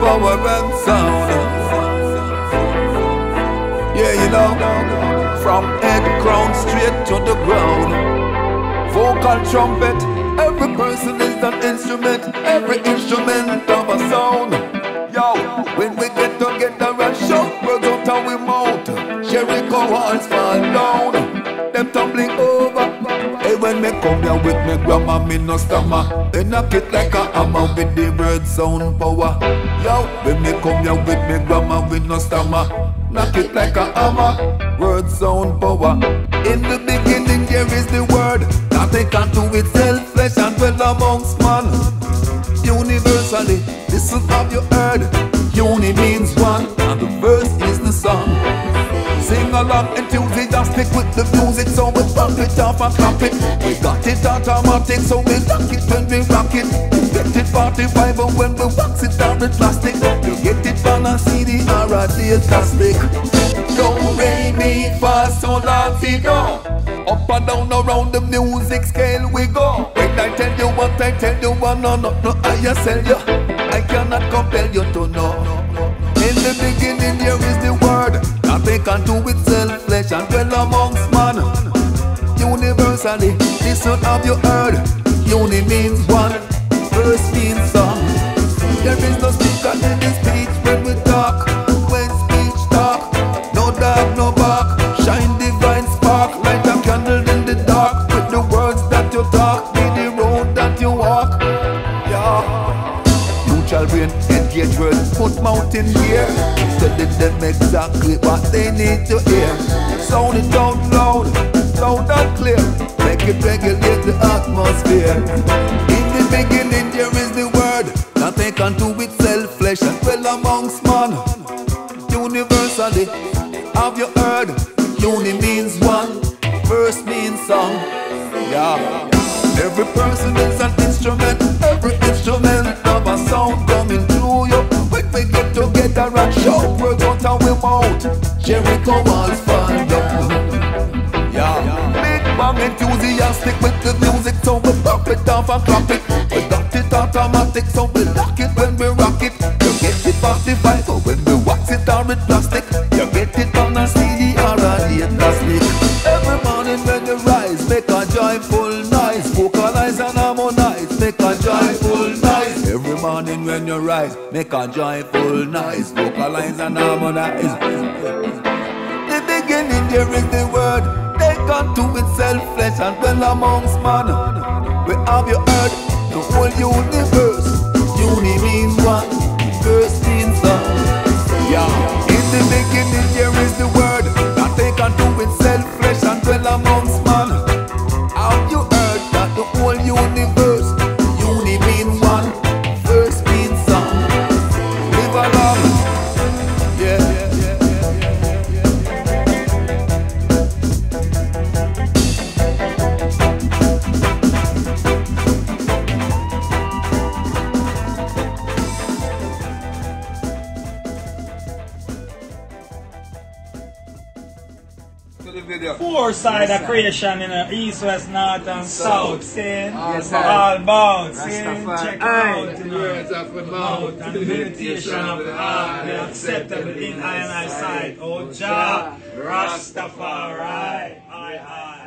power and sound. Yeah, you know, from head crown straight to the ground. Vocal trumpet, every person is an instrument, every instrument of a sound. Yo, when we get together and shout, words out of we mouth, Jericho walls fall down, them tumbling over. Hey, when me come here with me grandma, me no stammer. They knock it like a hammer with the word sound power. Yo, when me come here with me grandma, we no stammer. Knock it like a hammer, word sound power. In the beginning there is the word, nothing can do itself, flesh and dwell amongst man. Universally, this is have you heard. Uni means one, and the verse is the song. Sing along enthusiastic with the music, so we pump it off and clap it. We got it automatic, so we lock it when we rock it. You get it 45, but when we wax it down with plastic, you get it on a CD or a plastic. Don't re me fast, so la fi do. Up and down around the music scale we go. When I tell you what I tell you, no, I sell you. I cannot compel you to know. In the beginning there is the word, nothing can do itself, flesh and dwell amongst man. Universally, this one have you heard. Uni means one, verse means song. There is no speaker in the speech when we talk. When speech talk, no dark, no bark. Shine divine spark, light a candle in the dark. With the words that you talk, be the road that you walk. Yeah. Brain, engage words, put mouth in gear. Tell them exactly what they need to hear. Sound it out loud, loud and clear. Make it regulate the atmosphere. In the beginning there is the word, nothing can do itself, flesh and dwell amongst man. Universally, have you heard? Uni means one, verse means song. Yeah. Every person is an instrument, every instrument of a sound coming through you. When we get together and shout, words out of we mouth, Jericho walls fall down. Yeah, big bang enthusiastic with the music, so we pop it off and clap it. We got it automatic, so we lock it when we rock it. You get it 45, but when we wax it down with plastic, you get it on a CD or a plastic. Every morning when you rise, make a joyful noise. Vocalize and harmonize, make a joyful noise. Every morning when you rise, make a joyful noise. Vocalize and harmonize. The beginning there is the word, take unto itself flesh and dwell amongst man. We have you heard, the whole universe. Uni means one, verse means song. Yeah. In the beginning there is the word, that take unto itself flesh and dwell amongst man. Have you heard that the whole universe, uni means one, verse means song. Live along, yeah. Four side of creation in the east, west, north and south. Sin, all about. Sin, check out the words of the mouth and the meditation of the heart. Be acceptable in eye and eye sight. Oh Jah, Rastafari.